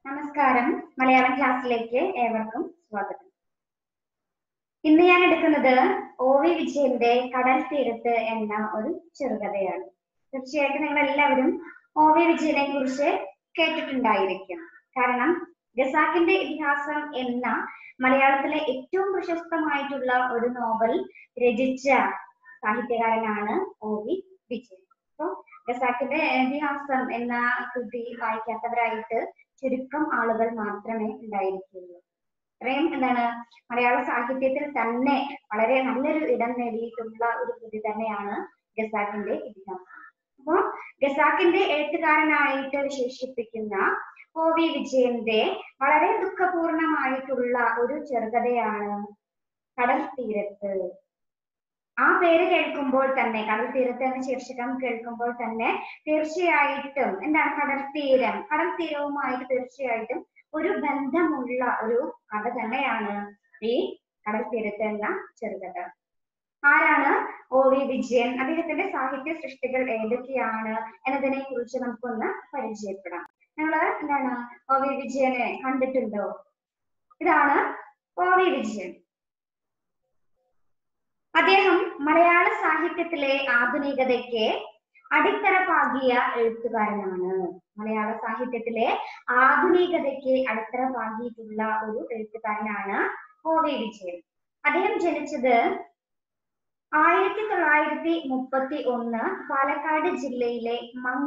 നമസ്കാരം. മലയാളം ക്ലാസ്സിലേക്ക് ഏവർക്കും സ്വാഗതം. ഇന്ന് ഞാൻ എടുക്കുന്നത് OV വിജയന്റെ കടൽ തീരത്ത് എന്ന ഒരു ചെറുകഥയാണ്. തീർച്ചയായിട്ടും നിങ്ങൾ എല്ലാവരും OV വിജയനെ കുറിച്ച് കേട്ടിട്ടുണ്ടായിരിക്കും. കാരണം ഖസാക്കിന്റെ ഇതിഹാസം എന്ന മലയാളത്തിലെ ഏറ്റവും പ്രശസ്തമായിട്ടുള്ള ഒരു നോവൽ രചിച്ച സാഹിത്യകാരനാണ് OV വിജയൻ. അപ്പോൾ ഖസാക്കിന്റെ ഇതിഹാസം എന്ന കൃതി വായിക്കാത്തവരായിട്ട് ചുരുക്കം ആളുകൾ മാത്രമേ ഉണ്ടായിരിക്കുള്ളൂ. അത്രയും മലയാള സാഹിത്യത്തിൽ തന്നെ വളരെ നല്ലൊരു ഇടം നേടിയിട്ടുള്ള ഒരു കൃതി തന്നെയാണ് ഖസാക്കിന്റെ ഇതിഹാസം. അപ്പോൾ ഖസാക്കിന്റെ എഴുത്തുകാരനായിട്ട് വിശേഷിപ്പിക്കുന്ന OV വിജയന്റെ വളരെ ദുഃഖപൂർണമായിട്ടുള്ള ഒരു ചെറുകഥയാണ് കടൽ തീരത്ത്. ആ പേര് കേൾക്കുമ്പോൾ തന്നെ, കടൽ തീരത്ത് എന്ന ശീർഷകം കേൾക്കുമ്പോൾ തന്നെ തീർച്ചയായിട്ടും കടൽ തീരവുമായിട്ട് തീർച്ചയായിട്ടും ഒരു ബന്ധമുള്ള ഒരു കഥ തന്നെയാണ് ഈ കടൽ തീരത്ത് എന്ന ചെറുകഥ. ആരാണ് OV വിജയൻ? അദ്ദേഹത്തിന്റെ സാഹിത്യ സൃഷ്ടികൾ ഏതൊക്കെയാണ് എന്നതിനെ കുറിച്ച് നമുക്കൊന്ന് പരിചയപ്പെടാം. നിങ്ങൾ OV വിജയനെ കണ്ടിട്ടുണ്ടോ? ഇതാണ് OV വിജയൻ. അദ്ദേഹം മലയാള സാഹിത്യത്തിലെ ആധുനികതയ്ക്ക് അടിത്തറ പാകിയ എഴുത്തുകാരനാണ്. മലയാള സാഹിത്യത്തിലെ ആധുനികതയ്ക്ക് അടിത്തറ പാകിയിട്ടുള്ള ഒരു എഴുത്തുകാരനാണ് OV വിജയൻ. അദ്ദേഹം ജനിച്ചത് 1931 പാലക്കാട് ജില്ലയിലെ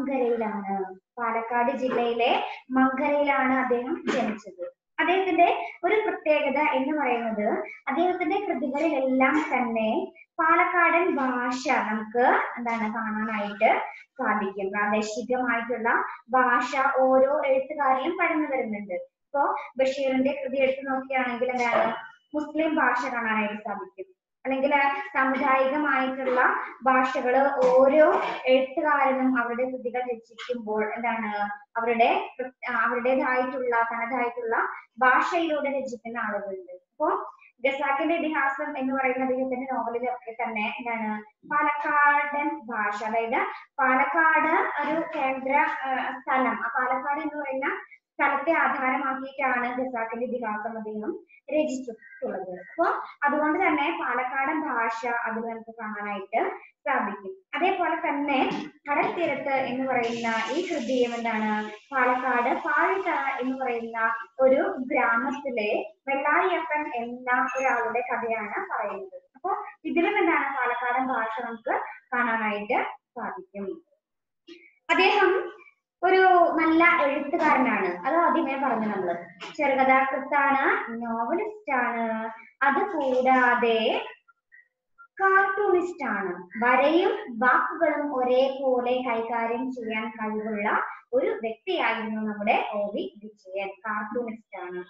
മങ്കരയിലാണ് അദ്ദേഹം ജനിച്ചത്. അദ്ദേഹത്തിന്റെ ഒരു പ്രത്യേകത എന്ന് പറയുന്നത് അദ്ദേഹത്തിന്റെ കൃതികളിലെല്ലാം തന്നെ പാലക്കാടൻ ഭാഷ നമുക്ക് കാണാനായിട്ട് സാധിക്കും. പ്രാദേശികമായിട്ടുള്ള ഭാഷ ഓരോ എഴുത്തുകാരിലും കടന്നു വരുന്നുണ്ട്. ഇപ്പോ ബഷീറിന്റെ കൃതി എടുത്തു നോക്കുകയാണെങ്കിൽ മുസ്ലിം ഭാഷ കാണാനായിട്ട് സാധിക്കും. അല്ലെങ്കിൽ സാമുദായികമായിട്ടുള്ള ഭാഷകള് ഓരോ എഴുത്തുകാരനും അവരുടെ കൃതികൾ രചിക്കുമ്പോൾ അവരുടേതായിട്ടുള്ള തനതായിട്ടുള്ള ഭാഷയിലൂടെ രചിക്കുന്ന ആളുകളുണ്ട്. അപ്പോ ഖസാക്കിന്റെ ഇതിഹാസം എന്ന് പറയുന്ന അദ്ദേഹത്തിന്റെ നോവലിലൊക്കെ തന്നെ പാലക്കാടൻ ഭാഷ, അതായത് പാലക്കാട് ഒരു കേന്ദ്ര സ്ഥലം, ആ പാലക്കാട് എന്ന് പറയുന്ന സ്ഥലത്തെ ആധാരമാക്കിയിട്ടാണ് ഖസാക്കിന്റെ ഇതിഹാസം അദ്ദേഹം രചിച്ചിട്ടുള്ളത്. അപ്പൊ അതുകൊണ്ട് തന്നെ പാലക്കാടൻ ഭാഷ അതിൽ നമുക്ക് കാണാനായിട്ട് സാധിക്കും. അതേപോലെ തന്നെ കടൽ തീരത്ത് എന്ന് പറയുന്ന ഈ കൃതിയും പാലക്കാട് പാഴിത്തറ എന്ന് പറയുന്ന ഒരു ഗ്രാമത്തിലെ വെള്ളായപ്പൻ എന്ന ഒരാളുടെ കഥയാണ് പറയുന്നത്. അപ്പൊ ഇതിലും പാലക്കാടൻ ഭാഷ നമുക്ക് കാണാനായിട്ട് സാധിക്കും. അദ്ദേഹം ഒരു നല്ല എഴുത്തുകാരനാണ്. അത് ആദ്യമേ പറഞ്ഞു നമ്മള്. ചെറുകഥാകൃത്താണ്, നോവലിസ്റ്റ് ആണ്, അതുകൂടാതെ കാർട്ടൂണിസ്റ്റ് ആണ്. വരയും വാക്കുകളും ഒരേപോലെ കൈകാര്യം ചെയ്യാൻ കഴിവുള്ള ഒരു വ്യക്തിയായിരുന്നു നമ്മുടെ OV വിജയൻ. കാർട്ടൂണിസ്റ്റ് ആണ്.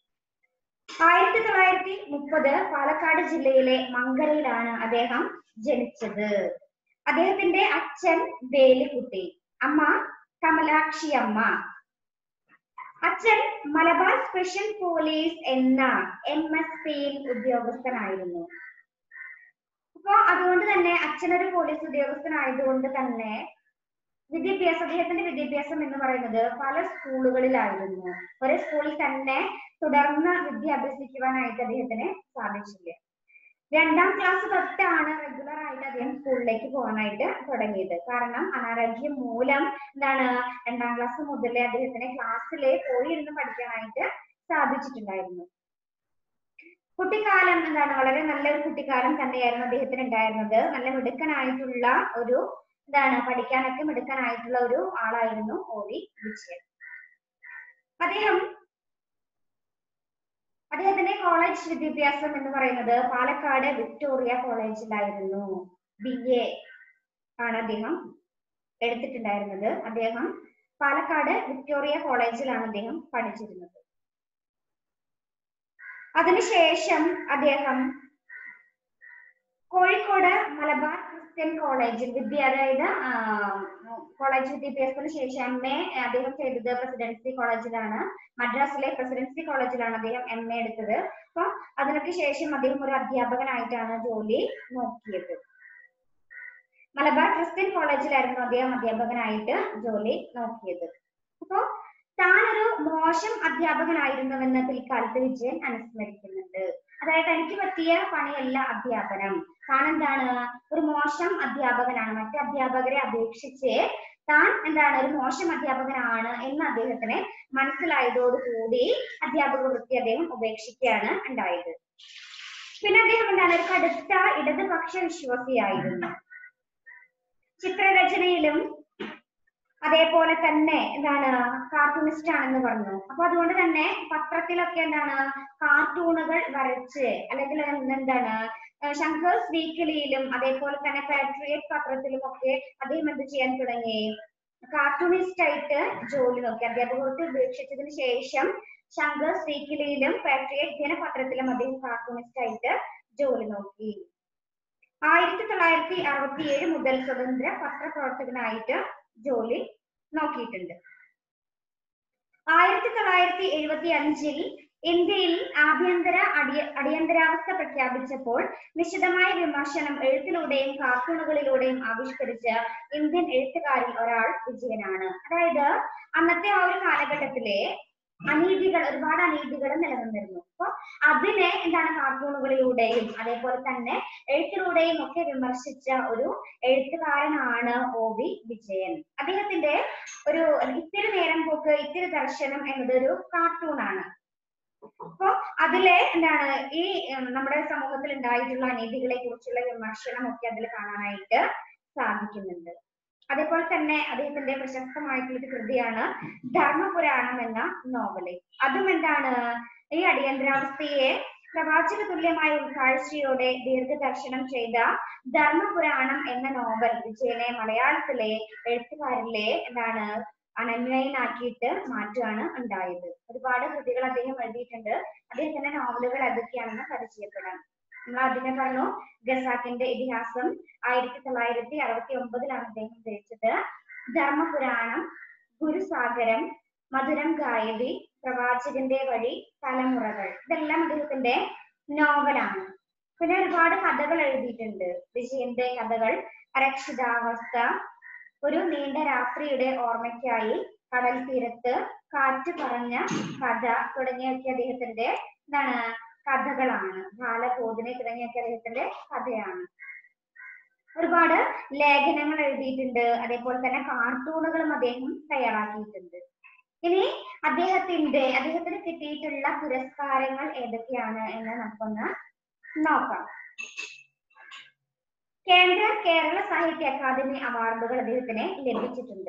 1930 പാലക്കാട് ജില്ലയിലെ മങ്കരയിലാണ് അദ്ദേഹം ജനിച്ചത്. അദ്ദേഹത്തിന്റെ അച്ഛൻ വേലിക്കുട്ടി, അമ്മ കമലാക്ഷി അമ്മ. അച്ഛൻ മലബാർ സ്പെഷ്യൽ പോലീസ് എന്ന MSPയിൽ ഉദ്യോഗസ്ഥനായിരുന്നു. അപ്പൊ അതുകൊണ്ട് തന്നെ അച്ഛനൊരു പോലീസ് ഉദ്യോഗസ്ഥനായതുകൊണ്ട് തന്നെ അദ്ദേഹത്തിന്റെ വിദ്യാഭ്യാസം എന്ന് പറയുന്നത് പല സ്കൂളുകളിലായിരുന്നു. ഒരേ സ്കൂളിൽ തന്നെ തുടർന്ന് വിദ്യ അഭ്യസിക്കുവാനായിട്ട് അദ്ദേഹത്തിന് സാധിച്ചില്ല. 2ാം ക്ലാസ് തൊട്ടാണ് റെഗുലർ ആയിട്ട് അദ്ദേഹം സ്കൂളിലേക്ക് പോകാനായിട്ട് തുടങ്ങിയത്. കാരണം അനാരോഗ്യം മൂലം 2ാം ക്ലാസ് മുതലേ അദ്ദേഹത്തിന് ക്ലാസ്സിലെ പോയി ഇരുന്ന് പഠിക്കാനായിട്ട് സാധിച്ചിട്ടുണ്ടായിരുന്നു. കുട്ടിക്കാലം വളരെ നല്ലൊരു കുട്ടിക്കാലം തന്നെയായിരുന്നു അദ്ദേഹത്തിന് ഉണ്ടായിരുന്നത്. നല്ല മിടുക്കനായിട്ടുള്ള ഒരു പഠിക്കാനൊക്കെ മിടുക്കനായിട്ടുള്ള ഒരു ആളായിരുന്നു OV വിജയൻ. അദ്ദേഹത്തിന്റെ കോളേജ് വിദ്യാഭ്യാസം എന്ന് പറയുന്നത് പാലക്കാട് വിക്ടോറിയ കോളേജിലായിരുന്നു. BA ആണ് അദ്ദേഹം എടുത്തിട്ടുണ്ടായിരുന്നത്. അദ്ദേഹം പാലക്കാട് വിക്ടോറിയ കോളേജിലാണ് അദ്ദേഹം പഠിച്ചിരുന്നത്. അതിനുശേഷം അദ്ദേഹം കോഴിക്കോട് മലബാർ ക്രിസ്ത്യൻ കോളേജിൽ കോളേജ് വിദ്യാഭ്യാസത്തിന് ശേഷം MA അദ്ദേഹം ചെയ്തത് പ്രസിഡൻസി കോളേജിലാണ്. മദ്രാസിലെ പ്രസിഡൻസി കോളേജിലാണ് അദ്ദേഹം MA എടുത്തത്. അപ്പൊ അതിനൊക്കെ ശേഷം അദ്ദേഹം ഒരു അധ്യാപകനായിട്ടാണ് ജോലി നോക്കിയത്. മലബാർ ക്രിസ്ത്യൻ കോളേജിലായിരുന്നു അദ്ദേഹം അധ്യാപകനായിട്ട് ജോലി നോക്കിയത്. അപ്പൊ താനൊരു മോശം അധ്യാപകനായിരുന്നുവെന്ന് പിൽക്കാലത്ത് വിജയൻ അനുസ്മരിക്കുന്നുണ്ട്. അതായത് എനിക്ക് പറ്റിയ പണിയല്ല അധ്യാപനം, താൻ എന്താണ് ഒരു മോശം അധ്യാപകനാണ്, മറ്റു അധ്യാപകരെ അപേക്ഷിച്ച് താൻ എന്താണ് ഒരു മോശം അധ്യാപകനാണ് എന്ന് അദ്ദേഹത്തിന് മനസ്സിലായതോടുകൂടി അധ്യാപക വൃത്തി അദ്ദേഹം ഉപേക്ഷിക്കുകയാണ് ഉണ്ടായത്. പിന്നെ അദ്ദേഹം എന്താണ് ഒരു കടുത്ത ഇടതുപക്ഷ വിശ്വാസിയായിരുന്നു. ചിത്രരചനയിലും അതേപോലെ തന്നെ എന്താണ് കാർട്ടൂണിസ്റ്റ് ആണെന്ന് പറഞ്ഞു. അപ്പൊ അതുകൊണ്ട് തന്നെ പത്രത്തിലൊക്കെ എന്താണ് കാർട്ടൂണുകൾ വരച്ച്, അല്ലെങ്കിൽ എന്താണ് ശങ്കേഴ്സ് വീക്കിലിയിലും അതേപോലെ തന്നെ പാട്രിയറ്റ് പത്രത്തിലും ഒക്കെ അദ്ദേഹം എന്ത് ചെയ്യാൻ തുടങ്ങി, കാർട്ടൂണിസ്റ്റ് ആയിട്ട് ജോലി നോക്കി. അധ്യാപകർക്ക് ഉപേക്ഷിച്ചതിന് ശേഷം ശങ്കേഴ്സ് വീക്കിലിയിലും പാട്രിയറ്റ് ദിനപത്രത്തിലും അദ്ദേഹം കാർട്ടൂണിസ്റ്റ് ആയിട്ട് ജോലി നോക്കി. 1967 മുതൽ സ്വതന്ത്ര പത്രപ്രവർത്തകനായിട്ട് ജോലി നോക്കിയിട്ടുണ്ട്. 1975 ഇന്ത്യയിൽ അടിയന്തരാവസ്ഥ പ്രഖ്യാപിച്ചപ്പോൾ വിശദമായ വിമർശനം എഴുത്തിലൂടെയും കാർട്ടൂണുകളിലൂടെയും ആവിഷ്കരിച്ച ഇന്ത്യൻ എഴുത്തുകാരിൽ ഒരാൾ വിജയനാണ്. അതായത് അന്നത്തെ ആ ഒരു കാലഘട്ടത്തിലെ ഒരുപാട് അനീതികൾ നിലനിന്നിരുന്നു. അപ്പൊ അതിനെ എന്താണ് കാർട്ടൂണുകളിലൂടെയും അതേപോലെ തന്നെ എഴുത്തിലൂടെയും ഒക്കെ വിമർശിച്ച ഒരു എഴുത്തുകാരനാണ് OV വിജയൻ. അദ്ദേഹത്തിന്റെ ഒരു ഇത്തിരി നേരം പോക്ക് ഇത്തിരി ദർശനം എന്നതൊരു കാർട്ടൂണാണ്. അപ്പൊ അതിലെ എന്താണ് ഈ നമ്മുടെ സമൂഹത്തിൽ ഉണ്ടായിട്ടുള്ള അനീതികളെ കുറിച്ചുള്ള വിമർശനം ഒക്കെ അതിൽ കാണാനായിട്ട് സാധിക്കുന്നുണ്ട്. അതേപോലെ തന്നെ അദ്ദേഹത്തിന്റെ പ്രശസ്തമായിട്ടുള്ള ഒരു കൃതിയാണ് ധർമ്മപുരാണം എന്ന നോവല്. അതും എന്താണ് ഈ അടിയന്തരാവസ്ഥയെ പ്രവാചക തുല്യമായ ഉൾക്കാഴ്ചയോടെ ദീർഘദർശനം ചെയ്ത ധർമ്മപുരാണം എന്ന നോവൽ വിജയനെ മലയാളത്തിലെ എഴുത്തുകാരിലെ എന്താണ് അനന്വയനാക്കിയിട്ട് മാറ്റുകയാണ് ഉണ്ടായത്. ഒരുപാട് കൃതികൾ അദ്ദേഹം എഴുതിയിട്ടുണ്ട്. അദ്ദേഹത്തിന്റെ നോവലുകൾ ഏതൊക്കെയാണെന്ന് പരിചയപ്പെടാം. നമ്മൾ ആദ്യമേ പറഞ്ഞു ഖസാക്കിന്റെ ഇതിഹാസം 1969 അദ്ദേഹം രചിച്ചത്. ധർമ്മപുരാണം, ഗുരുസാഗരം, മധുരം ഗായതി, പ്രവാചകന്റെ വഴി, തലമുറകൾ, ഇതെല്ലാം അദ്ദേഹത്തിന്റെ നോവലാണ്. പിന്നെ ഒരുപാട് കഥകൾ എഴുതിയിട്ടുണ്ട്. വിജയന്റെ കഥകൾ അരക്ഷിതാവസ്ഥ, ഒരു നീണ്ട രാത്രിയുടെ ഓർമ്മയ്ക്കായി, കടൽ തീരത്ത്, കാറ്റ് പറഞ്ഞ കഥ തുടങ്ങിയൊക്കെ അദ്ദേഹത്തിന്റെ എന്താണ് കഥകളാണ്. ബാലബോധനെ തുടങ്ങിയൊക്കെ അദ്ദേഹത്തിന്റെ കഥയാണ്. ഒരുപാട് ലേഖനങ്ങൾ എഴുതിയിട്ടുണ്ട്. അതേപോലെ തന്നെ കാർട്ടൂണുകളും അദ്ദേഹം തയ്യാറാക്കിയിട്ടുണ്ട്. ഇനി അദ്ദേഹത്തിന് കിട്ടിയിട്ടുള്ള പുരസ്കാരങ്ങൾ ഏതൊക്കെയാണ് എന്ന് നമുക്കൊന്ന് നോക്കാം. കേരള സാഹിത്യ അക്കാദമി അവാർഡുകൾ അദ്ദേഹത്തിന് ലഭിച്ചിട്ടുണ്ട്.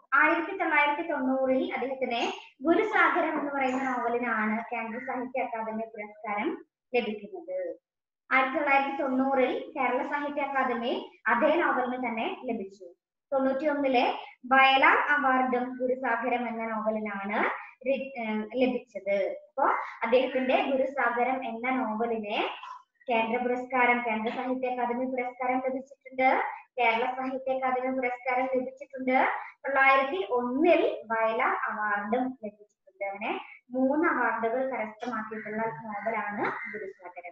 1990 അദ്ദേഹത്തിന് ഗുരുസാഗരം എന്ന് പറയുന്ന നോവലിനാണ് കേന്ദ്ര സാഹിത്യ അക്കാദമി പുരസ്കാരം ലഭിക്കുന്നത്. 1990 കേരള സാഹിത്യ അക്കാദമി അതേ നോവലിന് തന്നെ ലഭിച്ചു. 91 വയലാർ അവാർഡും ഗുരുസാഗരം എന്ന നോവലിനാണ് ലഭിച്ചത്. അപ്പോ അദ്ദേഹത്തിന്റെ ഗുരുസാഗരം എന്ന നോവലിനെ കേന്ദ്ര സാഹിത്യ അക്കാദമി പുരസ്കാരം ലഭിച്ചിട്ടുണ്ട്. കേരള സാഹിത്യ അക്കാദമി പുരസ്കാരം ലഭിച്ചിട്ടുണ്ട്. 1901 വയലാർ അവാർഡും ലഭിച്ചിട്ടുണ്ട്. അങ്ങനെ 3 അവാർഡുകൾ കരസ്ഥമാക്കിയിട്ടുള്ള നോവലാണ് ഗുരുസാഗരം.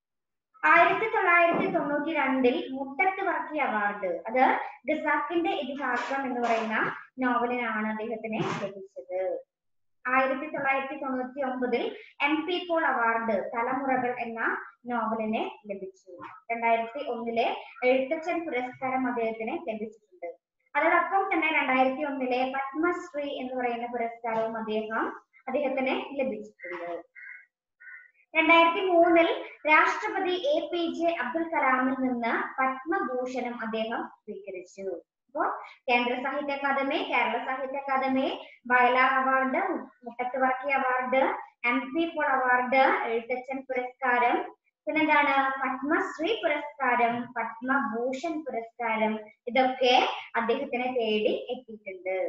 1992 മുട്ടത്ത് വർക്കി അവാർഡ്, അത് ഖസാക്കിന്റെ ഇതിഹാസം എന്ന് പറയുന്ന നോവലിനാണ് അദ്ദേഹത്തിന് ലഭിച്ചത്. 1999 MP പോൾ അവാർഡ് തലമുറകൾ എന്ന നോവലിന് ലഭിച്ചു. 2001 എഴുത്തച്ഛൻ പുരസ്കാരം അദ്ദേഹത്തിന് ലഭിച്ചിട്ടുണ്ട്. അതോടൊപ്പം തന്നെ 2001 പത്മശ്രീ എന്ന് പറയുന്ന പുരസ്കാരവും അദ്ദേഹത്തിന് ലഭിച്ചിട്ടുണ്ട്. 2003 രാഷ്ട്രപതി APJ അബ്ദുൽ കലാമിൽ നിന്ന് പത്മഭൂഷണം അദ്ദേഹം സ്വീകരിച്ചു. അപ്പോൾ കേന്ദ്ര സാഹിത്യ Akademi, Kerala Sahitya Akademi, Vayalar award, Muttathu Varkey award, MP Paul award, Ezhuthachan പുരസ്കാരം, പിന്നെന്താണ് പത്മശ്രീ പുരസ്കാരം, പത്മഭൂഷൺ പുരസ്കാരം, ഇതൊക്കെ അദ്ദേഹത്തിനെ തേടി എത്തിയിട്ടുണ്ട്.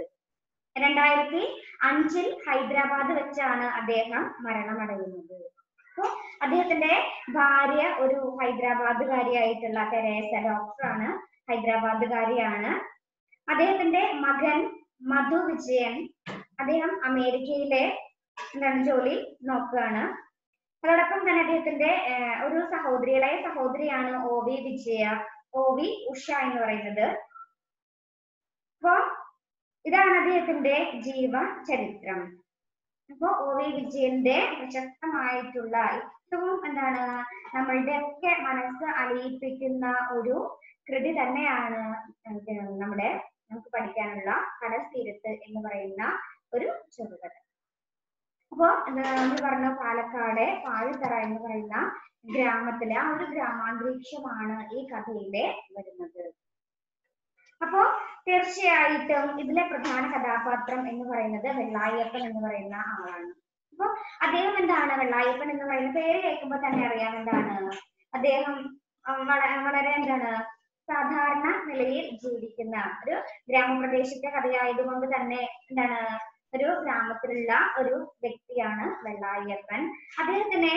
2005 ഹൈദരാബാദ് വെച്ചാണ് അദ്ദേഹം മരണമടയുന്നത്. അപ്പോൾ അദ്ദേഹത്തിന്റെ ഭാര്യ ഒരു ഹൈദരാബാദുകാരിയായിട്ടുള്ള തെരേസ ഡോക്ടറാണ്, ഹൈദരാബാദുകാരിയാണ്. അദ്ദേഹത്തിന്റെ മകൻ മധു വിജയൻ, അദ്ദേഹം അമേരിക്കയിലെ ജോലി നോക്കുകയാണ്. അതോടൊപ്പം തന്നെ അദ്ദേഹത്തിന്റെ ഒരു ഇളയ സഹോദരിയാണ് OV ഉഷ എന്ന് പറയുന്നത്. അപ്പൊ ഇതാണ് അദ്ദേഹത്തിന്റെ ജീവചരിത്രം. അപ്പൊ OV വിജയന്റെ പ്രശസ്തമായിട്ടുള്ള ഏറ്റവും എന്താണ് നമ്മളുടെ ഒക്കെ മനസ്സ് അലിയിപ്പിക്കുന്ന ഒരു കൃതി തന്നെയാണ് നമ്മുടെ നമുക്ക് പഠിക്കാനുള്ള കടൽ തീരത്ത് എന്ന് പറയുന്ന ഒരു ചെറുകഥ. അപ്പൊ നമ്മൾ പറഞ്ഞ പാലക്കാട് പാഴുത്തറ എന്ന് പറയുന്ന ഗ്രാമത്തിലെ ആ ഒരു ഗ്രാമാന്തരീക്ഷമാണ് ഈ കഥയിലെ വരുന്നത്. അപ്പോ തീർച്ചയായിട്ടും ഇതിലെ പ്രധാന കഥാപാത്രം എന്ന് പറയുന്നത് വെള്ളായപ്പൻ എന്ന് പറയുന്ന ആളാണ്. അപ്പൊ അദ്ദേഹം എന്താണ്, വെള്ളായപ്പൻ എന്ന് പറയുന്ന പേര് കേൾക്കുമ്പോൾ തന്നെ അറിയാം എന്താണ്, അദ്ദേഹം വളരെ എന്താണ് സാധാരണ നിലയിൽ ജീവിക്കുന്ന ഒരു ഗ്രാമപ്രദേശത്തെ കഥയായതുകൊണ്ട് തന്നെ എന്താണ് ഒരു ഗ്രാമത്തിലുള്ള ഒരു വ്യക്തിയാണ് വെള്ളായപ്പൻ. അദ്ദേഹത്തിന്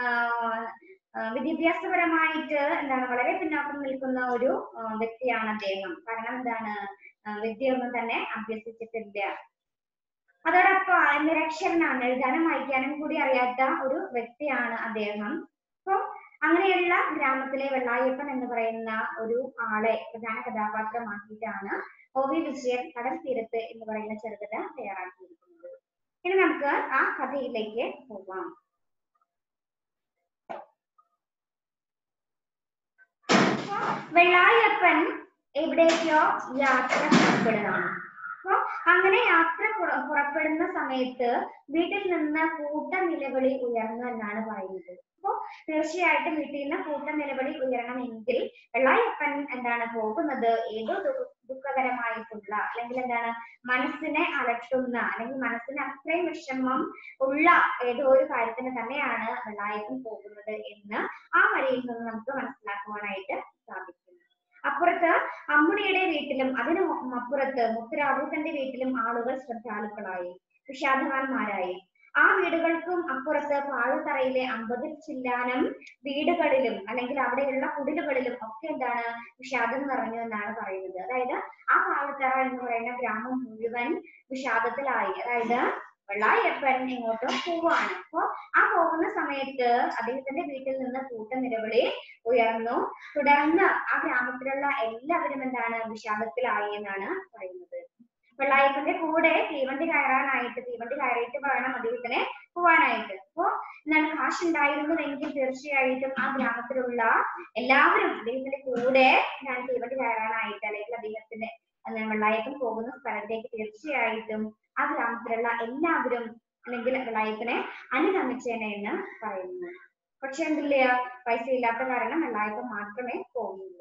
വിദ്യാഭ്യാസപരമായിട്ട് എന്താണ് വളരെ പിന്നാക്കം നിൽക്കുന്ന ഒരു വ്യക്തിയാണ് അദ്ദേഹം. കാരണം എന്താണ്, വിദ്യയൊന്നും തന്നെ അഭ്യസിച്ചിട്ടില്ല. അതോടൊപ്പം നിരക്ഷരനാണ്, എഴുതാനും വായിക്കാനും കൂടി അറിയാത്ത ഒരു വ്യക്തിയാണ് അദ്ദേഹം. അപ്പൊ അങ്ങനെയുള്ള ഗ്രാമത്തിലെ വെള്ളായപ്പൻ എന്ന് പറയുന്ന ഒരു ആളെ പ്രധാന കഥാപാത്രമാക്കിയിട്ടാണ് OV വിജയൻ കടൽ തീരത്ത് എന്ന് പറയുന്ന ചെറുകഥ തയ്യാറാക്കിയിരിക്കുന്നത്. ഇനി നമുക്ക് ആ കഥയിലേക്ക് പോവാം. വെള്ളായപ്പൻ എവിടേക്കോ യാത്ര പുറപ്പെടുകയാണ്. അപ്പൊ അങ്ങനെ യാത്ര പുറപ്പെടുന്ന സമയത്ത് വീട്ടിൽ നിന്ന് കൂട്ട നിലവിളി ഉയർന്നു എന്നാണ് പറയുന്നത്. അപ്പൊ തീർച്ചയായിട്ടും വീട്ടിൽ നിന്ന് കൂട്ട നിലവിളി ഉയരണമെങ്കിൽ വെള്ളായപ്പൻ എന്താണ് പോകുന്നത് ഏതോ ദുഃഖകരമായിട്ടുള്ള അല്ലെങ്കിൽ എന്താണ് മനസ്സിനെ അലട്ടുന്ന അല്ലെങ്കിൽ മനസ്സിന് അത്രയും വിഷമം ഉള്ള ഏതോ ഒരു കാര്യത്തിന് തന്നെയാണ് വെള്ളായപ്പൻ പോകുന്നത് എന്ന് ആ വഴിയിൽ നിന്ന് നമുക്ക് മനസ്സിലാക്കുവാനായിട്ട് സാധിക്കും. അപ്പുറത്ത് അമ്മുണിയുടെ വീട്ടിലും അതിനു അപ്പുറത്ത് മുത്തുരാഘവന്റെ വീട്ടിലും ആളുകൾ ശ്രദ്ധാലുക്കളായി, വിഷാദവാന്മാരായി. ആ വീടുകൾക്കും അപ്പുറത്ത് പാഴുത്തറയിലെ 50 ചില്ലാനം വീടുകളിലും അല്ലെങ്കിൽ അവിടെയുള്ള കുടിലുകളിലും ഒക്കെ എന്താണ് വിഷാദം നിറഞ്ഞു എന്നാണ് പറയുന്നത്. അതായത് ആ പാഴുത്തറ എന്ന് പറയുന്ന ഗ്രാമം മുഴുവൻ വിഷാദത്തിലായി. അതായത് വെള്ളായപ്പൻ ഇങ്ങോട്ട് പോവാണ്. അപ്പൊ ആ പോകുന്ന സമയത്ത് അദ്ദേഹത്തിന്റെ വീട്ടിൽ നിന്ന് കൂട്ട നിലവിളി ഉയർന്നു. തുടർന്ന് ആ ഗ്രാമത്തിലുള്ള എല്ലാവരും എന്താണ് വിഷാദത്തിലായി എന്നാണ് പറയുന്നത്. വെള്ളായപ്പന്റെ കൂടെ തീവണ്ടി കയറിയിട്ട് വേണം അദ്ദേഹത്തിന് പോവാനായിട്ട്. അപ്പോ എന്താണ് കാശുണ്ടായിരുന്നുവെങ്കിൽ തീർച്ചയായിട്ടും ആ ഗ്രാമത്തിലുള്ള എല്ലാവരും അദ്ദേഹത്തിന്റെ കൂടെ എന്താണ് തീവണ്ടി കയറാനായിട്ട് അല്ലെങ്കിൽ അദ്ദേഹത്തിന്റെ വെള്ളായപ്പൻ പോകുന്ന സ്ഥലത്തേക്ക് തീർച്ചയായിട്ടും ആ ഗ്രാമത്തിലുള്ള എല്ലാവരും അല്ലെങ്കിൽ വെള്ളായപ്പനെ അനുഗമിച്ചേനെ എന്ന് പറയുന്നു. പക്ഷെ എന്തില്ല, പൈസ ഇല്ലാത്ത കാരണം വെള്ളായപ്പൻ മാത്രമേ പോകുന്നുള്ളൂ.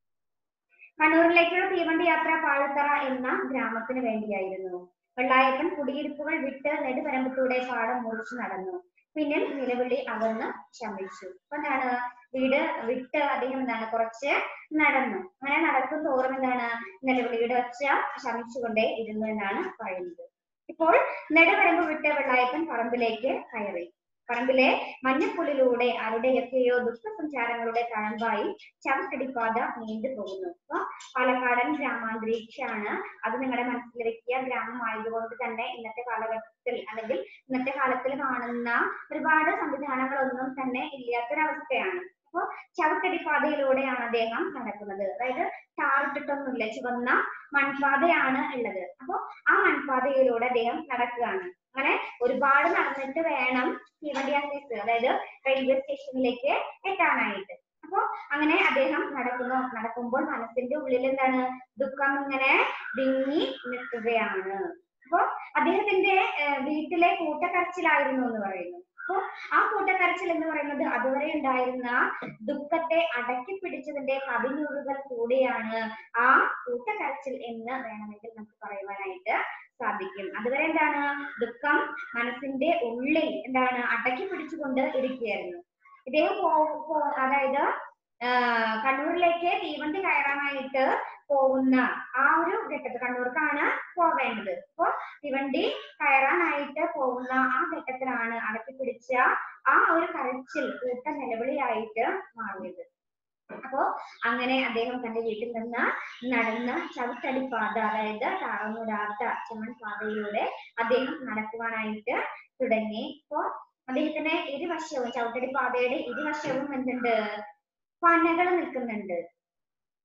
കണ്ണൂരിലേക്കുള്ള തീവണ്ടി യാത്ര പാഴുത്തറ എന്ന ഗ്രാമത്തിന് വേണ്ടിയായിരുന്നു. വെള്ളായപ്പൻ കുടിയിരിപ്പുകൾ വിട്ട് നെടുപരമ്പത്തൂടെ പാടം മുറിച്ചു നടന്നു. പിന്നിൽ നിലവിളി അകന്ന് ശമിച്ചു. അപ്പൊ എന്താണ് വീട് വിട്ട് അദ്ദേഹം എന്താണ് കുറച്ച് നടന്നു. അങ്ങനെ നടക്കും തോറും എന്താണ് നിലവിളിയുടെ ഒച്ച ശമിച്ചുകൊണ്ടേ ഇരുന്നു എന്നാണ് പറയുന്നത്. ഇപ്പോൾ നെടുപരമ്പ് വിട്ട് വെള്ളായപ്പൻ പറമ്പിലേക്ക് കയറി. പറമ്പിലെ മഞ്ഞപ്പുള്ളിലൂടെ ആരുടെയൊക്കെയോ ദുഃഖസഞ്ചാരങ്ങളുടെ തഴമ്പായി ചവിട്ടടിപ്പാത നീണ്ടു പോകുന്നു. അപ്പൊ പാലക്കാടൻ ഗ്രാമാന്തരീക്ഷാണ്. അത് നിങ്ങളുടെ മനസ്സിൽ വെക്കുക. ഗ്രാമമായതുകൊണ്ട് തന്നെ ഇന്നത്തെ കാലഘട്ടത്തിൽ അല്ലെങ്കിൽ ഇന്നത്തെ കാലത്തിൽ കാണുന്ന ഒരുപാട് സംവിധാനങ്ങളൊന്നും തന്നെ ഇല്ലാത്തൊരവസ്ഥയാണ്. അപ്പൊ ചവിട്ടടിപ്പാതയിലൂടെയാണ് അദ്ദേഹം നടക്കുന്നത്. അതായത് ടാറിട്ടിട്ടൊന്നുമില്ല, ചുവന്ന മൺപാതയാണ് ഉള്ളത്. അപ്പൊ ആ മൺപാതയിലൂടെ അദ്ദേഹം നടക്കുകയാണ്. അങ്ങനെ ഒരുപാട് നടന്നിട്ട് വേണം തീവണ്ടി ഓഫീസ് അതായത് റെയിൽവേ സ്റ്റേഷനിലേക്ക് എത്താനായിട്ട്. അപ്പൊ അങ്ങനെ അദ്ദേഹം നടക്കുമ്പോൾ മനസ്സിന്റെ ഉള്ളിൽ എന്താണ് ദുഃഖം ഇങ്ങനെ വിങ്ങി നിൽക്കുകയാണ്. അപ്പൊ അദ്ദേഹത്തിന്റെ വീട്ടിലെ കൂട്ടക്കരച്ചിലായിരുന്നു എന്ന് പറയുന്നു. അപ്പൊ ആ കൂട്ടക്കരച്ചിൽ എന്ന് പറയുന്നത് അതുവരെ ഉണ്ടായിരുന്ന ദുഃഖത്തെ അടക്കി പിടിച്ചതിന്റെ കവിഞ്ഞൂറുകൾ കൂടിയാണ് ആ കൂട്ടക്കരച്ചിൽ എന്ന് വേണമെങ്കിൽ നമുക്ക് പറയുവാനായിട്ട് സാധിക്കും. അതുവരെ എന്താണ് ദുഃഖം മനസ്സിന്റെ ഉള്ളിൽ എന്താണ് അടക്കി പിടിച്ചുകൊണ്ട് ഇരിക്കുകയായിരുന്നു. ഇദ്ദേഹം അതായത് കണ്ണൂരിലേക്ക് തീവണ്ടി കയറാനായിട്ട് പോകുന്ന ആ ഒരു ഘട്ടത്തിൽ കണ്ണൂർക്കാണ് പോവേണ്ടത്. അപ്പൊ തീവണ്ടി കയറാനായിട്ട് പോകുന്ന ആ ഘട്ടത്തിലാണ് അടക്കി പിടിച്ച ആ ഒരു കരച്ചിൽ കൂട്ട നിലവിളിയായിട്ട് മാറിയത്. അപ്പോ അങ്ങനെ അദ്ദേഹം തന്റെ വീട്ടിൽ നിന്ന് നടന്ന് ചവിട്ടടിപ്പാത അതായത് താറന്നൂരാത്ത ചെമ്മൺ പാതയിലൂടെ അദ്ദേഹം നടക്കുവാനായിട്ട് തുടങ്ങി. അപ്പോ അദ്ദേഹത്തിന് ഇരുവശവും ചവിട്ടടിപ്പാതയുടെ ഇരുവശവും എന്തുണ്ട് പനകൾ നിൽക്കുന്നുണ്ട്.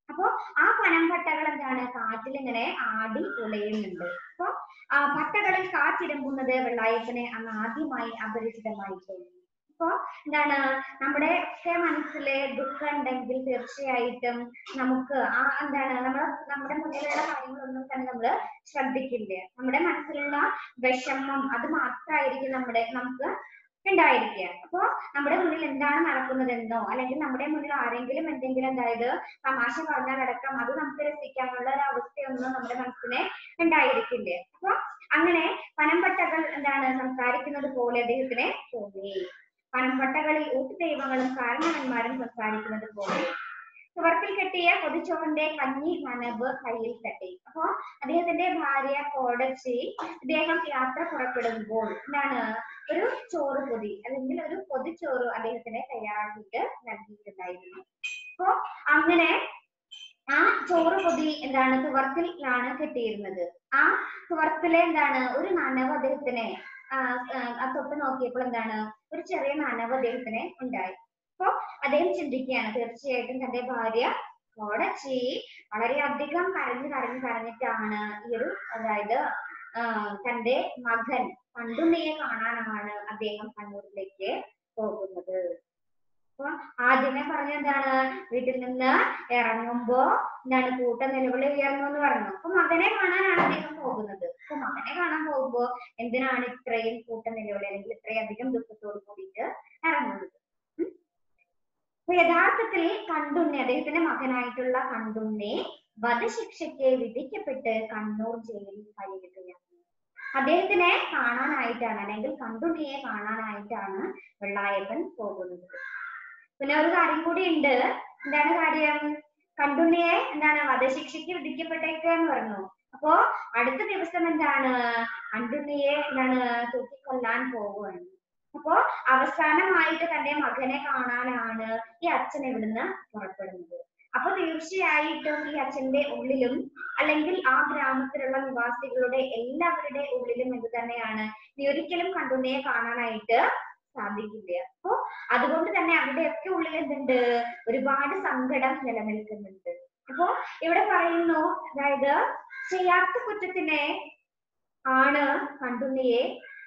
അപ്പൊ ആ പനംപട്ടകൾ എന്താണ് കാറ്റിൽ ഇങ്ങനെ ആടി ഉലയുന്നുണ്ട്. അപ്പൊ ആ പട്ടകളിൽ കാറ്റിരമ്പുന്നത് വെള്ളായപ്പനെ അന്ന് ആദ്യമായി അപരിചിതമായി തോന്നി. അപ്പൊ എന്താണ് നമ്മുടെ ഒക്കെ മനസ്സിലെ ദുഃഖം ഉണ്ടെങ്കിൽ തീർച്ചയായിട്ടും നമുക്ക് ആ എന്താണ് നമ്മുടെ മുന്നിലുള്ള കാര്യങ്ങളൊന്നും തന്നെ നമ്മൾ ശ്രദ്ധിക്കില്ല. നമ്മുടെ മനസ്സിലുള്ള വിഷമം അത് മാത്രമായിരിക്കും നമുക്ക് ഉണ്ടായിരിക്കുക. അപ്പൊ നമ്മുടെ മുന്നിൽ എന്താണ് നടക്കുന്നതെന്നോ അല്ലെങ്കിൽ നമ്മുടെ മുന്നിൽ ആരെങ്കിലും എന്തെങ്കിലും അതായത് തമാശ പറഞ്ഞാലടക്കം അത് നമുക്ക് രസിക്കാനുള്ള ഒരു അവസ്ഥയൊന്നും നമ്മുടെ മനസ്സിനെ ഉണ്ടായിരിക്കില്ല. അപ്പൊ അങ്ങനെ പനംപട്ടകൾ എന്താണ് സംസാരിക്കുന്നത് പോലെ അദ്ദേഹത്തിന് തോന്നി. പനംപട്ടകളിൽ ഊട്ടുദൈവങ്ങളും കാരണവന്മാരും സംസാരിക്കുന്നത് പോലെ. ചുവർത്തിൽ കെട്ടിയ പൊതിച്ചോറിന്റെ കഞ്ഞി നനവ് കയ്യിൽ തട്ടി. അപ്പൊ അദ്ദേഹത്തിന്റെ ഭാര്യ കോടച്ചി അദ്ദേഹം യാത്ര പുറപ്പെടുമ്പോൾ എന്താണ് ഒരു ചോറ് പൊതി അല്ലെങ്കിൽ ഒരു പൊതിച്ചോറ് അദ്ദേഹത്തിന് തയ്യാറാക്കിയിട്ട് നൽകിയിട്ടുണ്ടായിരുന്നു. അപ്പൊ അങ്ങനെ ആ ചോറ് പൊതി എന്താണ് തുവർത്തിലാണ് കെട്ടിയിരുന്നത്. ആ തുവർത്തിലെ എന്താണ് ഒരു നനവ് അദ്ദേഹത്തിന് തൊട്ട് നോക്കിയപ്പോൾ എന്താണ് ഒരു ചെറിയ നനവ് അദ്ദേഹത്തിന് ഉണ്ടായി. അപ്പൊ അദ്ദേഹം ചിന്തിക്കുകയാണ് തീർച്ചയായിട്ടും തന്റെ ഭാര്യ കോടച്ചി വളരെയധികം കരഞ്ഞിട്ടാണ് ഈ ഒരു അതായത് തന്റെ മകൻ കണ്ടുണ്ണിയെ കാണാനാണ് അദ്ദേഹം കണ്ണൂരിലേക്ക് പോകുന്നത്. അപ്പൊ ആദ്യമേ പറഞ്ഞ എന്താണ് വീട്ടിൽ നിന്ന് ഇറങ്ങുമ്പോ എന്താണ് കൂട്ട നിലവിളി ഉയർന്നു എന്ന് പറഞ്ഞു. അപ്പൊ മകനെ കാണാനാണ് അദ്ദേഹം പോകുന്നത്. അപ്പൊ മകനെ കാണാൻ പോകുമ്പോ എന്തിനാണ് ഇത്രയും കൂട്ട നിലവിളി അല്ലെങ്കിൽ ഇത്രയധികം ദുഃഖത്തോട് കൂടിയിട്ട് ഇറങ്ങുന്നത്? അപ്പൊ യഥാർത്ഥത്തിൽ കണ്ടുണ്ണി അദ്ദേഹത്തിന്റെ മകനായിട്ടുള്ള കണ്ടുണ്ണി വധശിക്ഷയ്ക്ക് വിധിക്കപ്പെട്ട് കണ്ണൂർ ജയിലിൽ കഴിയുകയാണ്. അദ്ദേഹത്തിനെ കാണാനായിട്ടാണ് അല്ലെങ്കിൽ കണ്ടുണ്ണിയെ കാണാനായിട്ടാണ് വെള്ളായപ്പൻ പോകുന്നത്. പിന്നെ ഒരു കാര്യം കൂടി ഉണ്ട്. എന്താണ് കാര്യം? കണ്ടുണ്ണിയെ എന്താണ് വധശിക്ഷയ്ക്ക് വിധിക്കപ്പെട്ടേക്ക് എന്ന് പറഞ്ഞു. അപ്പോ അടുത്ത ദിവസം എന്താണ് കണ്ടുണ്ണിയെ എന്താണ് തൂക്കിക്കൊല്ലാൻ പോവുകയാണ്. അപ്പോ അവസാനമായിട്ട് തന്റെ മകനെ കാണാനാണ് ഈ അച്ഛൻ ഇവിടുന്ന് പുറപ്പെടുന്നത്. അപ്പൊ തീർച്ചയായിട്ടും ഈ അച്ഛന്റെ ഉള്ളിലും അല്ലെങ്കിൽ ആ ഗ്രാമത്തിലുള്ള നിവാസികളുടെ എല്ലാവരുടെ ഉള്ളിലും എന്ത് തന്നെയാണ് നീ ഒരിക്കലും കണ്ടുണ്ണിയെ കാണാനായിട്ട് സാധിക്കില്ല. അപ്പൊ അതുകൊണ്ട് തന്നെ അവരുടെയൊക്കെ ഉള്ളിൽ എന്തുണ്ട് ഒരുപാട് സങ്കടം നിലനിൽക്കുന്നുണ്ട്. അപ്പൊ ഇവിടെ പറയുന്നു അതായത് ചെയ്യാത്ത കുറ്റത്തിനെ ആണ് കണ്ടുണ്ണിയെ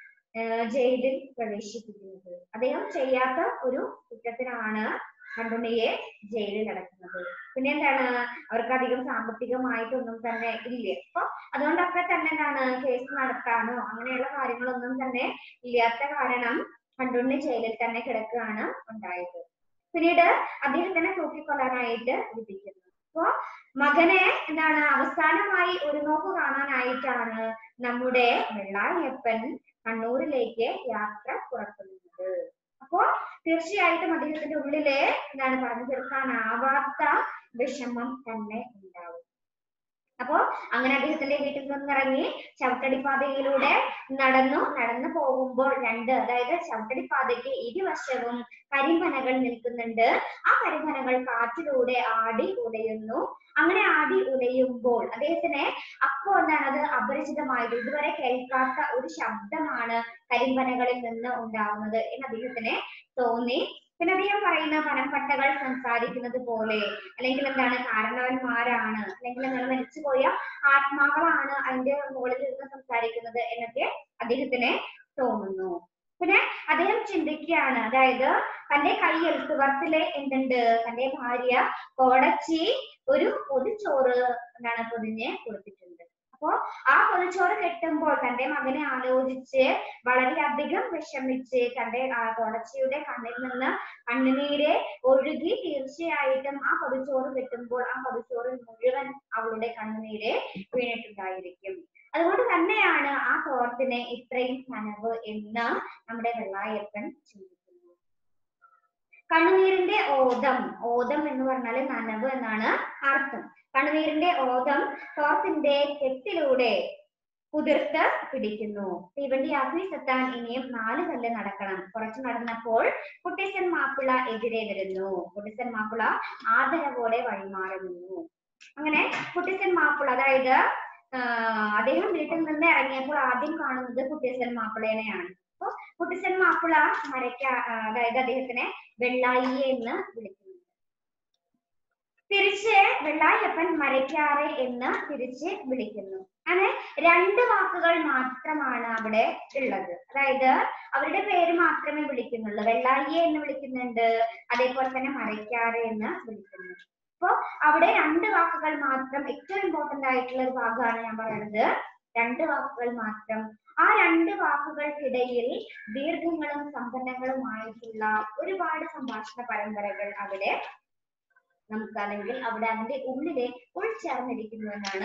ജയിലിൽ പ്രവേശിപ്പിക്കുന്നത്. അദ്ദേഹം ചെയ്യാത്ത ഒരു കുറ്റത്തിനാണ് കണ്ടുണ്ണിയെ ജയിലിൽ അടക്കുന്നത്. പിന്നെ എന്താണ് അവർക്ക് അധികം സാമ്പത്തികമായിട്ടൊന്നും തന്നെ ഇല്ല. അപ്പൊ അതുകൊണ്ടൊക്കെ തന്നെ എന്താണ് കേസ് നടത്താനോ അങ്ങനെയുള്ള കാര്യങ്ങളൊന്നും തന്നെ ഇല്ലാത്ത കാരണം കണ്ടുണ്ണി ജയിലിൽ തന്നെ കിടക്കുകയാണ് ഉണ്ടായത്. പിന്നീട് അദ്ദേഹത്തിനെ തൂക്കിക്കൊല്ലാനായിട്ട് വിധിക്കുന്നു. അപ്പോ മകനെ എന്താണ് അവസാനമായി ഒരു നോക്ക് കാണാനായിട്ടാണ് നമ്മുടെ വെള്ളായപ്പൻ കണ്ണൂരിലേക്ക് യാത്ര പുറപ്പെടുന്നത്. അപ്പോ തീർച്ചയായിട്ടും അദ്ദേഹത്തിന്റെ ഉള്ളില് എന്താണ് പറഞ്ഞു തീർക്കാനാവാത്ത വിഷമം തന്നെ ഉണ്ടാവും. അപ്പോ അങ്ങനെ അദ്ദേഹത്തിന്റെ വീട്ടിൽ നിന്നിറങ്ങി ചവിട്ടടിപ്പാതയിലൂടെ നടന്നു പോകുമ്പോൾ അതായത് ചവിട്ടടിപ്പാതയ്ക്ക് ഇരുവശവും കരിമ്പനകൾ നിൽക്കുന്നുണ്ട്. ആ കരിമ്പനകൾ കാറ്റിലൂടെ ആടി ഉലയുന്നു. അങ്ങനെ ആടി ഉലയുമ്പോൾ അദ്ദേഹത്തിന് അപ്പോ എന്താണ് അത് അപരിചിതമായത് ഇതുവരെ കേൾക്കാത്ത ഒരു ശബ്ദമാണ് കരിമ്പനകളിൽ നിന്ന് ഉണ്ടാവുന്നത് എന്ന് അദ്ദേഹത്തിന് തോന്നി. പിന്നെ അദ്ദേഹം പറയുന്ന പനംപട്ടകൾ സംസാരിക്കുന്നത് പോലെ അല്ലെങ്കിൽ എന്താണ് കാരണവന്മാരാണ് അല്ലെങ്കിൽ എന്താണ് മരിച്ചുപോയ ആത്മാക്കളാണ് അതിന്റെ മുകളിൽ നിന്ന് സംസാരിക്കുന്നത് എന്നൊക്കെ അദ്ദേഹത്തിന് തോന്നുന്നു. പിന്നെ അദ്ദേഹം ചിന്തിക്കുകയാണ് അതായത് തന്റെ കയ്യിൽ സുവർത്തിലെ എന്തുണ്ട് തന്റെ ഭാര്യ കോടച്ചി ഒരു പൊതിച്ചോറ് എന്താണ് പൊതിഞ്ഞ് കൊടുത്തിട്ടുണ്ട്. അപ്പോ ആ പൊതിച്ചോറ് കെട്ടുമ്പോൾ തന്റെ മകനെ ആലോചിച്ച് വളരെയധികം വിഷമിച്ച് തന്റെ കോടച്ചിയുടെ കണ്ണിൽ നിന്ന് കണ്ണുനീര് ഒഴുകി തീർച്ചയായിട്ടും ആ പൊതിച്ചോറ് കെട്ടുമ്പോൾ ആ പൊതിച്ചോറിൽ മുഴുവൻ അവളുടെ കണ്ണുനീര് വീണിട്ടുണ്ടായിരിക്കും. അതുകൊണ്ട് തന്നെയാണ് ആ തോർത്തിന് ഇത്രയും നനവ് എന്ന് നമ്മുടെ വെള്ളായപ്പൻ ചിന്തിക്കുന്നു. കണ്ണുനീരിന്റെ ഓതം എന്ന് പറഞ്ഞാൽ നനവ് എന്നാണ് അർത്ഥം. കണ്ണുനീരിന്റെ ഓതം തോർത്തിന്റെ കെട്ടിലൂടെ കുതിർത്ത് പിടിക്കുന്നു. തീവണ്ടി ആഫീസെത്താൻ ഇനിയും 4 കല്ല് നടക്കണം. കുറച്ചു നടന്നപ്പോൾ കുട്ടിസൻ മാപ്പിള എതിരെ വരുന്നു. കുട്ടിസൻ മാപ്പിള ആദരവോടെ വഴിമാറുന്നു. അങ്ങനെ കുട്ടിസൻ മാപ്പിള അതായത് അദ്ദേഹം വീട്ടിൽ നിന്ന് ഇറങ്ങിയപ്പോൾ ആദ്യം കാണുന്നത് കുട്ടിസൻ മാപ്പിളേനെയാണ്. അപ്പൊ കുട്ടിസൻ മാപ്പിള അതായത് അദ്ദേഹത്തിനെ വെള്ളായി എന്ന് വിളിക്കുന്നു. തിരിച്ച് വെള്ളായപ്പൻ മരക്കാറെ എന്ന് തിരിച്ച് വിളിക്കുന്നു. അങ്ങനെ രണ്ട് വാക്കുകൾ മാത്രമാണ് അവിടെ ഉള്ളത്. അതായത് അവരുടെ പേര് മാത്രമേ വിളിക്കുന്നുള്ളൂ. വെള്ളായിയെ എന്ന് വിളിക്കുന്നുണ്ട്, അതേപോലെ തന്നെ മരക്കാറെ എന്ന് വിളിക്കുന്നു. അപ്പൊ അവിടെ രണ്ട് വാക്കുകൾ മാത്രം, ഏറ്റവും ഇമ്പോർട്ടന്റ് ആയിട്ടുള്ള ഒരു ഭാഗമാണ് ഞാൻ പറയുന്നത്. രണ്ട് വാക്കുകൾ മാത്രം. ആ രണ്ട് വാക്കുകൾക്കിടയിൽ ദീർഘങ്ങളും സമ്പന്നങ്ങളുമായിട്ടുള്ള ഒരുപാട് സംഭാഷണ പരമ്പരകൾ അവിടെ നമുക്ക്, അല്ലെങ്കിൽ അവിടെ അതിന്റെ ഉള്ളിലെ ഉൾച്ചേർന്നിരിക്കുന്നു എന്നാണ്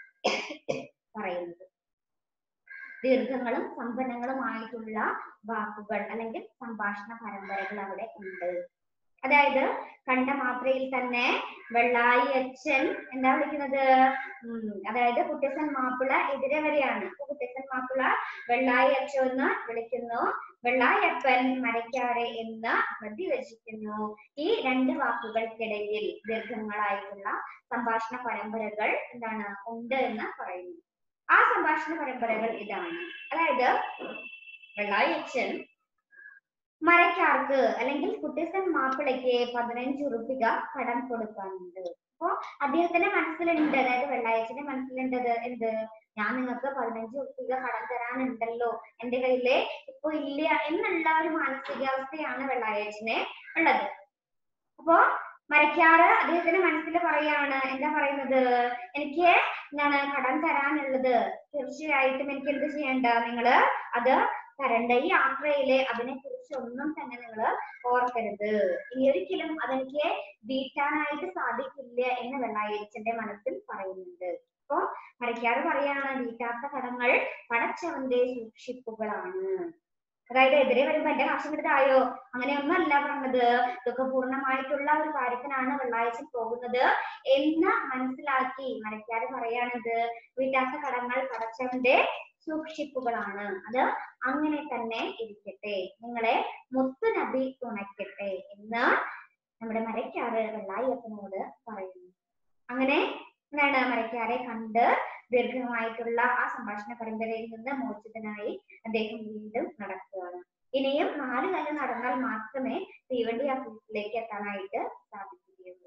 പറയുന്നത്. ദീർഘങ്ങളും സമ്പന്നങ്ങളുമായിട്ടുള്ള വാക്കുകൾ അല്ലെങ്കിൽ സംഭാഷണ പരമ്പരകൾ അവിടെ ഉണ്ട്. അതായത് കണ്ട മാത്രയിൽ തന്നെ വെള്ളായി അച്ഛൻ എന്താ വിളിക്കുന്നത്, അതായത് കുട്ടിസൻ മാപ്പിള എതിരെ വരെയാണ്. കുട്ടിസൻ മാപ്പിള വെള്ളായി അച്ഛൻ എന്ന് വിളിക്കുന്നു, വെള്ളായപ്പൻ മരക്കാറെ എന്ന് പ്രതിവചിക്കുന്നു. ഈ രണ്ട് വാക്കുകൾക്കിടയിൽ ദീർഘങ്ങളായിട്ടുള്ള സംഭാഷണ പരമ്പരകൾ എന്താണ് ഉണ്ട് എന്ന് പറയുന്നു. ആ സംഭാഷണ പരമ്പരകൾ ഇതാണ്. അതായത് വെള്ളായി അച്ഛൻ മരക്കാർക്ക് അല്ലെങ്കിൽ കുട്ടിസൻ മാപ്പിളയ്ക്ക് 15 ഉറുപ്പിക കടം കൊടുക്കാനുണ്ട്. അപ്പൊ അദ്ദേഹത്തിന്റെ മനസ്സിലുണ്ട്, അതായത് വെള്ളായച്ചന്റെ മനസ്സിലുണ്ടത് എന്ത്, ഞാൻ നിങ്ങൾക്ക് 15 ഉറുപ്പിക കടം തരാനുണ്ടല്ലോ, എന്റെ കയ്യില് ഇപ്പൊ ഇല്ല എന്നുള്ള ഒരു മാനസികാവസ്ഥയാണ് വെള്ളായച്ചനെ ഉള്ളത്. അപ്പോ മരക്കാറ് അദ്ദേഹത്തിന്റെ മനസ്സിൽ പറയാണ്, എന്താ പറയുന്നത്, എനിക്ക് എന്താണ് കടം തരാനുള്ളത്, തീർച്ചയായിട്ടും എനിക്ക് എന്ത് ചെയ്യണ്ട, നിങ്ങള് അത് തരണ്ട. ഈ യാത്രയില് അതിനെ കുറിച്ച് ഒന്നും തന്നെ നിങ്ങൾ ഓർക്കരുത്, ഇനി ഒരിക്കലും അതെനിക്ക് വീട്ടാനായിട്ട് സാധിക്കില്ല എന്ന് വെള്ളായച്ചന്റെ മനസ്സിൽ പറയുന്നുണ്ട്. അപ്പൊ മരക്കാറ് പറയാണ്, വീട്ടാത്ത കടങ്ങൾ പടച്ചവന്റെ സൂക്ഷിപ്പുകളാണ്. അതായത് എതിരെ വരുമ്പോ എന്റെ കാശും എടുത്തായോ, അങ്ങനെയൊന്നല്ല പറഞ്ഞത്. ഇതൊക്കെ പൂർണ്ണമായിട്ടുള്ള ഒരു കാര്യത്തിനാണ് വെള്ളായച്ചൻ പോകുന്നത് എന്ന് മനസ്സിലാക്കി മരക്കാര് പറയാണത്, വീട്ടാത്ത കടങ്ങൾ പടച്ചവന്റെ സൂക്ഷിപ്പുകളാണ്, അത് അങ്ങനെ തന്നെ ഇരിക്കട്ടെ, നിങ്ങളെ മുത്തുനബി തുണയ്ക്കട്ടെ എന്ന് നമ്മുടെ മരക്കാറ് വെള്ളായപ്പനോട് പറയുന്നു. അങ്ങനെ എന്താണ് മരക്കാരെ കണ്ട് ദീർഘമായിട്ടുള്ള ആ സംഭാഷണ പരമ്പരയിൽ നിന്ന് മോചിതനായി അദ്ദേഹം വീണ്ടും നടക്കുകയാണ്. ഇനിയും 4 കാലം നടന്നാൽ മാത്രമേ തീവണ്ടി ഓഫീസിലേക്ക് എത്താനായിട്ട് സാധിക്കുകയുള്ളൂ.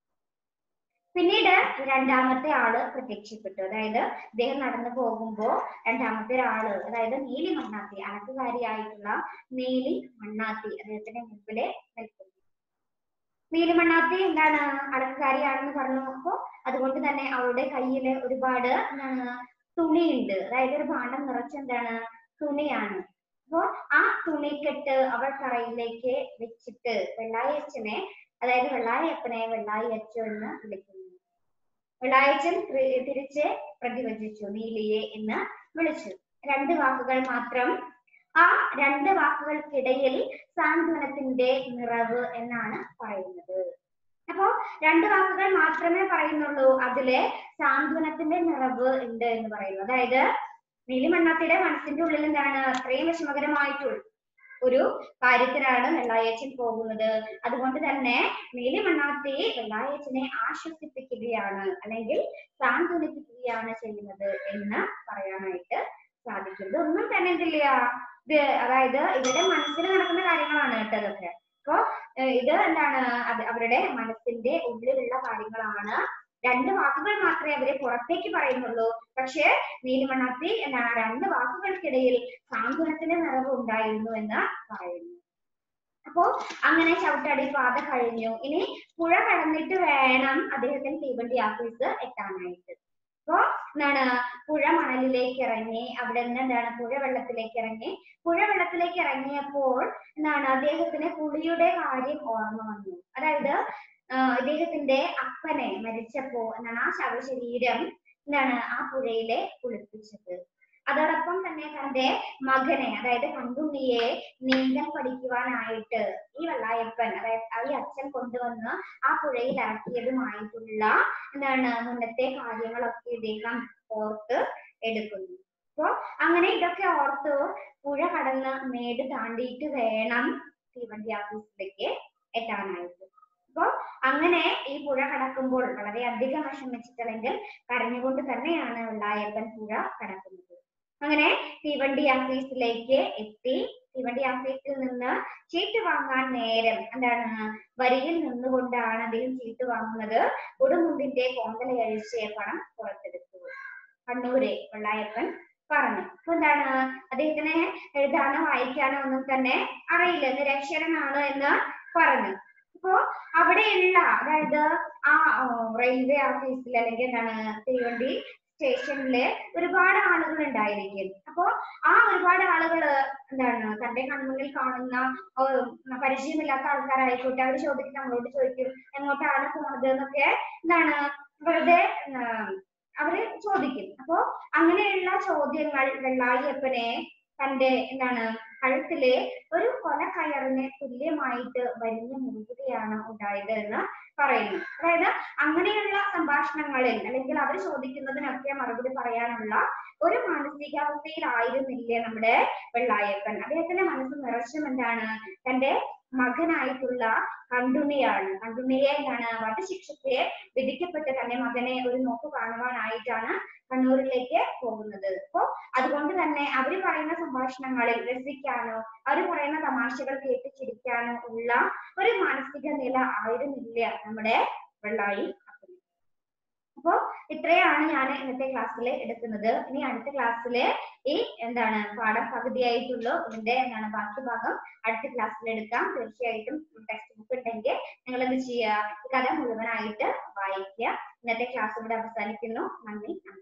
പിന്നീട് രണ്ടാമത്തെ ആള് പ്രത്യക്ഷപ്പെട്ടു. അതായത് അദ്ദേഹം നടന്നു പോകുമ്പോ രണ്ടാമത്തെ ഒരാള്, അതായത് നീലി മണ്ണാത്തി, അണക്കുകാരിയായിട്ടുള്ള നീലി മണ്ണാത്തി അദ്ദേഹത്തിന്റെ മുമ്പില് നിൽക്കുന്നു. നീലി മണ്ണാത്തി എന്താണ് അടക്കുകാരിയാണെന്ന് പറഞ്ഞു. അപ്പോ അതുകൊണ്ട് തന്നെ അവളുടെ കയ്യില് ഒരുപാട് എന്താണ് തുണിയുണ്ട്. അതായത് ഒരു ഭാണ്ഡം നിറച്ചെന്താണ് തുണിയാണ്. അപ്പോ ആ തുണിക്കെട്ട് അവൾ തറയിലേക്ക് വെച്ചിട്ട് വെള്ളായച്ചനെ, അതായത് വെള്ളായപ്പനെ വെള്ളായി അച്ഛൻ എന്ന് വിളിക്കുന്നു. വെള്ളായച്ചൻ തിരിച്ച് പ്രതിവചിച്ചു, നീലിയെ എന്ന് വിളിച്ചു. രണ്ട് വാക്കുകൾ മാത്രം. ആ രണ്ട് വാക്കുകൾക്കിടയിൽ സാന്ത്വനത്തിന്റെ നിറവ് എന്നാണ് പറയുന്നത്. അപ്പോ രണ്ട് വാക്കുകൾ മാത്രമേ പറയുന്നുള്ളൂ, അതിലെ സാന്ത്വനത്തിന്റെ നിറവ് ഉണ്ട് എന്ന് പറയുന്നു. അതായത് നീലി മണ്ണാത്തിയുടെ മനസ്സിന്റെ ഉള്ളിൽ എന്താണ്, അത്രയും വിഷമകരമായിട്ടുള്ള ഒരു കാര്യത്തിനാണ് വെള്ളായച്ചൻ പോകുന്നത്. അതുകൊണ്ട് തന്നെ നീലി മണ്ണാത്തി വെള്ളായച്ചനെ ആശ്വസിപ്പിക്കുകയാണ് അല്ലെങ്കിൽ സാന്ത്വനിപ്പിക്കുകയാണ് ചെയ്യുന്നത് എന്ന് പറയാനായിട്ട് സാധിക്കും. ഇതൊന്നും തന്നെ എന്തില്ല, അതായത് ഇവരുടെ മനസ്സിൽ നടക്കുന്ന കാര്യങ്ങളാണ് കേട്ടോ ഇതൊക്കെ. അപ്പൊ ഇത് എന്താണ്, അവരുടെ മനസ്സിന്റെ ഉള്ളിലുള്ള കാര്യങ്ങളാണ്. രണ്ട് വാക്കുകൾ മാത്രമേ അവരെ പുറത്തേക്ക് പറയുന്നുള്ളൂ. പക്ഷെ നീലിമണ്ണാത്തി എന്താണ്, രണ്ട് വാക്കുകൾക്കിടയിൽ സാന്ത്വനത്തിന്റെ നിറവ് ഉണ്ടായിരുന്നു എന്ന് പറയുന്നു. അപ്പോ അങ്ങനെ ചവിട്ടടി പാത കഴിഞ്ഞു. ഇനി പുഴ കടന്നിട്ട് വേണം അദ്ദേഹത്തിന് തീവണ്ടി ഓഫീസ് എത്താനായിട്ട്. അപ്പോ എന്താണ്, പുഴ മണലിലേക്ക് ഇറങ്ങി, അവിടെ നിന്ന് എന്താണ് പുഴ വെള്ളത്തിലേക്ക് ഇറങ്ങിയപ്പോൾ എന്താണ് അദ്ദേഹത്തിന് കുളിയുടെ കാര്യം ഓർമ്മ വന്നു. അതായത് ഇദ്ദേഹത്തിന്റെ അപ്പനെ മരിച്ചപ്പോ എന്താണ് ആ ശവശരീരം എന്താണ് ആ പുഴയിലെ കുളിപ്പിച്ചത്. അതോടൊപ്പം തന്നെ തന്റെ മകനെ, അതായത് കണ്ടുണ്ണിയെ നീന്തൽ പഠിക്കുവാനായിട്ട് ഈ വെള്ളായപ്പൻ, അതായത് ഈ അച്ഛൻ കൊണ്ടുവന്ന് ആ പുഴയിൽ ഇറക്കിയതുമായിട്ടുള്ള എന്താണ് മുന്നത്തെ കാര്യങ്ങളൊക്കെ ഇദ്ദേഹം ഓർത്ത് എടുക്കുന്നു. അപ്പൊ അങ്ങനെ ഇതൊക്കെ ഓർത്ത് പുഴ കടന്ന് മേട് താണ്ടിയിട്ട് വേണം തീവണ്ടി ഓഫീസിലേക്ക് എത്താനായിട്ട്. അപ്പൊ അങ്ങനെ ഈ പുഴ കടക്കുമ്പോൾ വളരെ അധികം വിഷമിച്ചിട്ടല്ലെങ്കിൽ കരഞ്ഞുകൊണ്ട് തന്നെയാണ് വെള്ളായപ്പൻ പുഴ കടക്കുന്നത്. അങ്ങനെ തീവണ്ടി ഓഫീസിലേക്ക് എത്തി. തീവണ്ടി ഓഫീസിൽ നിന്ന് ചീട്ട് വാങ്ങാൻ നേരം എന്താണ് വരിയിൽ നിന്നുകൊണ്ടാണ് അദ്ദേഹം ചീട്ട് വാങ്ങുന്നത്. ഉടുമുണ്ടിന്റെ കോന്തലയഴിച്ച് പണം പുറത്തെടുത്തു. കണ്ണൂര് വെള്ളായപ്പൻ പറഞ്ഞു. അപ്പൊ എന്താണ് അദ്ദേഹത്തിന് എഴുതാനോ വായിക്കാനോ ഒന്നും തന്നെ അറിയില്ല, നിരക്ഷരനാണ് എന്ന് പറഞ്ഞു. അപ്പോ അവിടെയുള്ള അതായത് ആ റെയിൽവേ ഓഫീസിൽ അല്ലെങ്കിൽ എന്താണ് തീവണ്ടി സ്റ്റേഷനില് ഒരുപാട് ആളുകൾ ഉണ്ടായിരിക്കും. അപ്പോ ആ ഒരുപാട് ആളുകള് എന്താണ് തന്റെ കൺമുന്നിൽ കാണുന്ന പരിചയമില്ലാത്ത ആൾക്കാരായിക്കോട്ടെ, അവർ ചോദിക്കും, നമ്മളോട് ചോദിക്കും എങ്ങോട്ടാണ് പോണത് എന്നൊക്കെ എന്താണ് വെറുതെ അവര് ചോദിക്കും. അപ്പോ അങ്ങനെയുള്ള ചോദ്യങ്ങൾ വെള്ളായപ്പനെ തന്റെ എന്താണ് കഴുത്തിലെ ഒരു കൊലക്കയറിന് തുല്യമായിട്ട് വലിഞ്ഞു മുറുകുകയാണ് ഉണ്ടായത് എന്ന് പറയുന്നു. അതായത് അങ്ങനെയുള്ള സംഭാഷണങ്ങളിൽ അല്ലെങ്കിൽ അവർ ചോദിക്കുന്നതിനൊക്കെ മറുപടി പറയാനുള്ള ഒരു മാനസികാവസ്ഥയിലായിരുന്നില്ല നമ്മുടെ വെള്ളായപ്പൻ. അദ്ദേഹത്തിന്റെ മനസ്സ് നിറച്ചും എന്താണ് തന്റെ മകനായിട്ടുള്ള കണ്ടുണ്ണിയാണ്. കണ്ടുണ്ണിയെ എന്താണ് വധശിക്ഷയ്ക്ക് വിധിക്കപ്പെട്ട് തന്റെ മകനെ ഒരു നോക്ക് കാണുവാനായിട്ടാണ് കണ്ണൂരിലേക്ക് പോകുന്നത്. അപ്പോ അതുകൊണ്ട് തന്നെ അവര് പറയുന്ന സംഭാഷണങ്ങളിൽ രസിക്കാനോ അവർ പറയുന്ന തമാശകൾ കേട്ട് ചിരിക്കാനോ ഉള്ള ഒരു മാനസിക നില ആയിരുന്നില്ല നമ്മുടെ വെള്ളായി. അപ്പോ ഇത്രയാണ് ഞാൻ ഇന്നത്തെ ക്ലാസ്സിൽ എടുക്കുന്നത്. ഇനി അടുത്ത ക്ലാസ്സിൽ ഈ എന്താണ് പാഠം പകുതിയായിട്ടുള്ളൂ. ഇതിന്റെ എന്താണ് ബാക്കി ഭാഗം അടുത്ത ക്ലാസ്സിൽ എടുക്കാം. തീർച്ചയായിട്ടും ടെക്സ്റ്റ് ബുക്ക് ഉണ്ടെങ്കിൽ നിങ്ങൾ എന്ത് ചെയ്യുക, കഥ മുഴുവനായിട്ട് വായിക്കുക. ഇന്നത്തെ ക്ലാസ് ഇവിടെ അവസാനിക്കുന്നു. നന്ദി.